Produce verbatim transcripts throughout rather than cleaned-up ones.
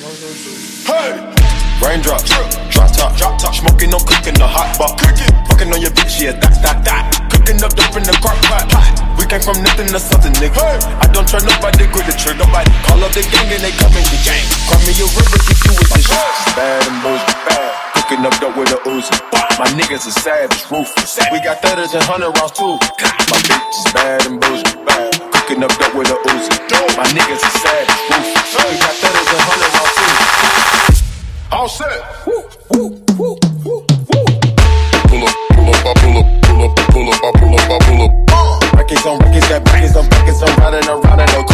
Hey! Raindrops, drop top, drop top, smoking, no cooking, the hot pot. Cooking, fucking on your bitch, yeah, that, that, that. Cooking up dope in the crock pot. We came from nothing to something, nigga. Hey. I don't trust nobody, grip the trigger, nobody. Call up the gang and they come in the gang. Cry me a river, get you with this shit. Bad and bougie, bad. Cooking up dope with a Uzi. My niggas are savage, ruthless. We got thudders and hundred rounds too. My bitch is bad and bougie, bad. Cooking up dope with a Uzi. My niggas are savage, ruthless. We got thudders and hundred rounds too. All set. Woo, woo, woo, woo, woo. Pull up, pull up, I pull up, pull up, pull up, I pull up, I pull up. Records on records, got records on records, I'm riding around in a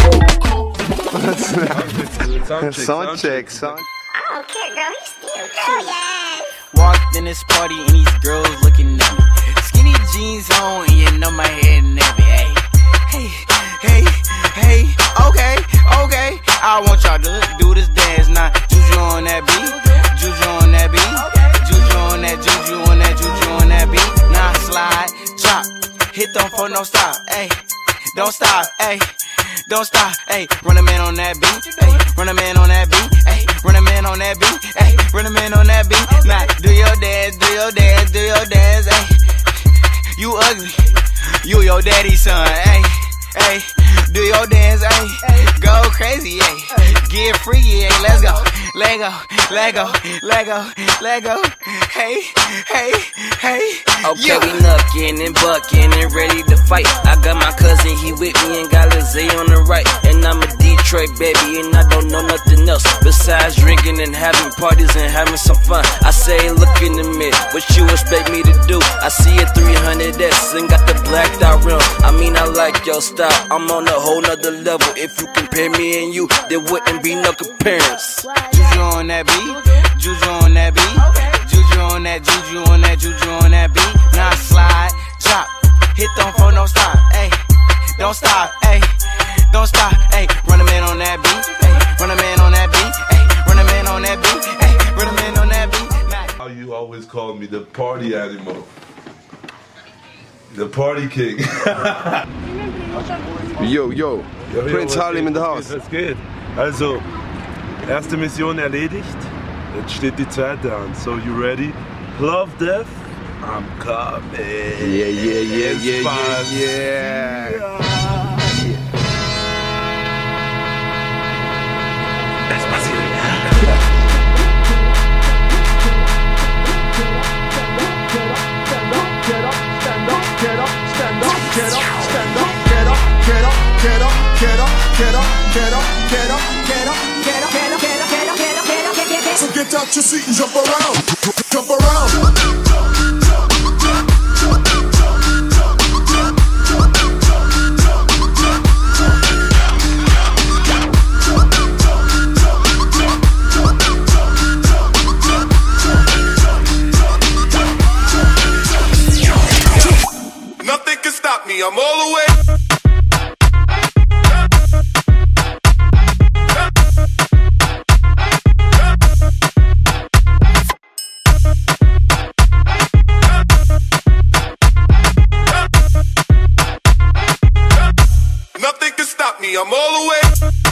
coupe. Sound check, son. I don't care, girl, he's still girl, yeah. Walked in this party and these girls looking at me. Skinny jeans on and you know my head nappy. Hey, hey, hey, hey, okay, okay. I want y'all to do this dance now. Juju on that beat, juju on that beat, juju on that, juju on that, juju on that beat. Now slide, drop, hit them for no stop, hey. Don't stop, hey. Don't stop, hey. Run a man on that beat, hey. Run a man on that beat, hey. Run a man on that beat, hey. Run a man on that beat. Now do your dance, do your dance, do your dance, hey. You ugly, you your daddy's son, hey. Hey, do your dance, hey. Go crazy, hey. Get freaky, hey. Let's go, let go, let go, let go, let go. Hey, hey, hey. Okay, yeah. We knuckin' and buckin' and ready to fight. I got my cousin, he with me and got Lizzie on the right. And I'm a Detroit baby and I don't know nothing else besides drinking and having parties and having some fun. I say, look in the mirror, what you expect me to do? I see a three hundred S and got the blacked out rim. I mean, I like your style, I'm on a whole nother level. If you compare me and you, there wouldn't be no comparison. Juju on that beat, juju on that beat, juju on that, juju on that, juju on that beat. Now slide, drop, hit them for no stop, hey. Don't stop, hey. Don't stop, hey. Run a man on that beat, hey. Run a man on that beat, hey. Run a man on that beat, hey. Run a man on that beat. How you always call me the party animal, the party king. Yo, yo, yo, Prince yo, Harlem in the house. Was geht? Also, erste Mission erledigt. Jetzt steht die zweite an. So, you ready? Love Death? I'm coming. Yeah, yeah, yeah, yeah, yeah, yeah. yeah. So get out your seat and jump around, jump around. Nothing can stop me, I'm all the way. I'm all the way.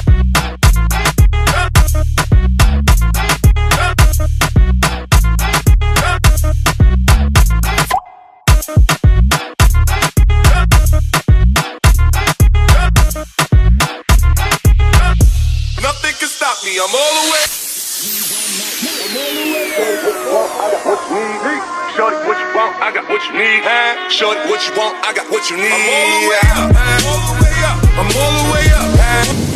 Nothing can stop me. I'm all the way. Shorty, what you want? I got what you need. Shorty, what you want? I got what you need. I'm all the way up. I'm all the way up. I'm all the way up.